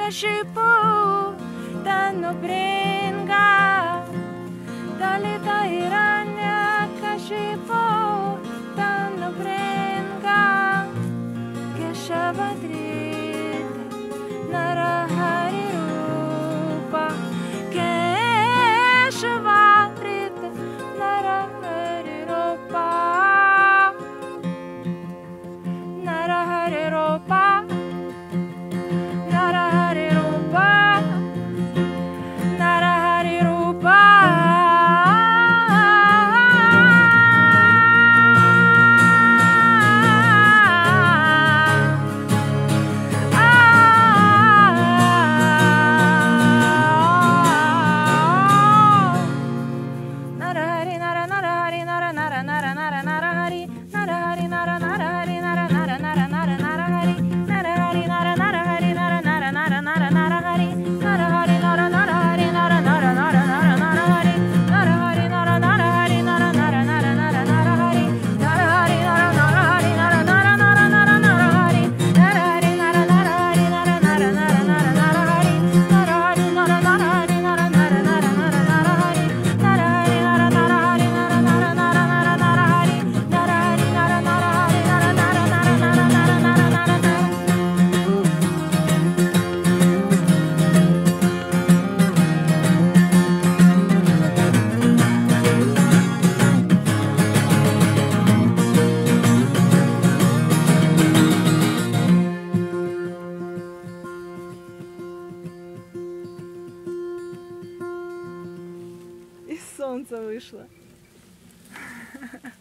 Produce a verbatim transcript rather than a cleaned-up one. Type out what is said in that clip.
Kashipu Tanu bringa Dalita Iranya Kashipu Tanu bringa Keshavadrita Narahari Rupa Keshavadrita Narahari Rupa Narahari Rupa Narahari Rupa Narahari Rupa Narahari Nara Narahari Nara Nara Nara Nara Narahari Narahari Nara Narahari Nara Nara Nara Nara Narahari Narahari Nara Narahari Nara Nara Nara Nara Narahari Narahari Nara Narahari Nara Nara Nara Nara Narahari Narahari Nara Narahari Nara Nara Nara Nara Narahari Narahari Nara Narahari Nara Nara Nara Nara Narahari Narahari Nara Narahari Nara Nara Nara Nara Narahari Narahari Nara Narahari Nara Nara Nara Nara Narahari Narahari Nara Narahari Nara Nara Nara Nara Narahari Narahari Nara Narahari Nara Nara Nara Nara Nara Nara Nara И солнце вышло.